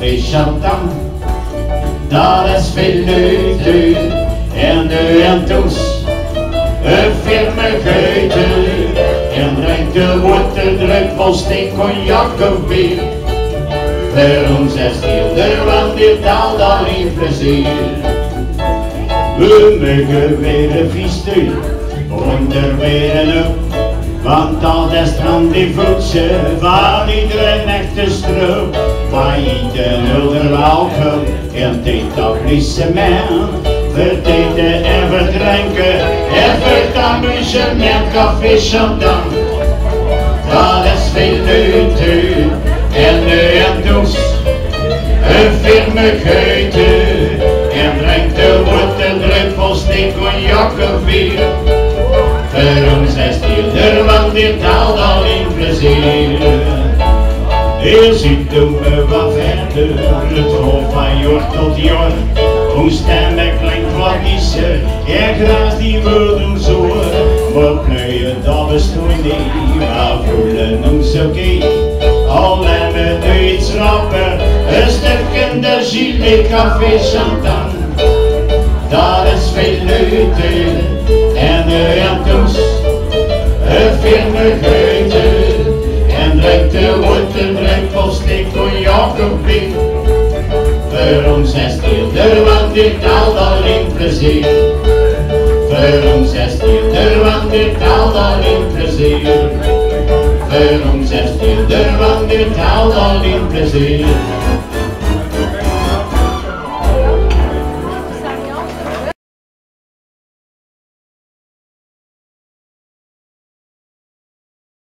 café Chantan. Dat is veel leuk en nu en toes. Een firme geuten en drinkt de water druk vol steek cognac of bier. Voor ons is heel want dit al alleen plezier. We mogen weer een vies onder weer een up. Want al dat rendezvousje van iedere echte stroop, van iedere hulder alcohol en het etablissement. Verteten en verdrinken en voor het amusement café Chantan. Dat is veel leuter en nu en toes. Een firme geuten en drinkt de water druk vol steek cognac of bier. Voor ons is het want dit haalt alleen plezier. Heel ziet doen we wat verder, het hoofd van jord tot jord. Ons stemmen klinkt wat niezer, en graag die woorden zo. Maar pleuien dat bestond niet, maar voelen ons oké. Al hebben we nu iets rapper, een stuk in de Gilles café Chantan. Dat is veel leuter en nu en toes. Een firme geuten en drinkt de water druk vol steek cognac of bier. Voor ons is het heel want dit haalt alleen plezier. Voor ons is het heel want dit haalt alleen plezier. Voor ons is het heel want dit haalt alleen plezier.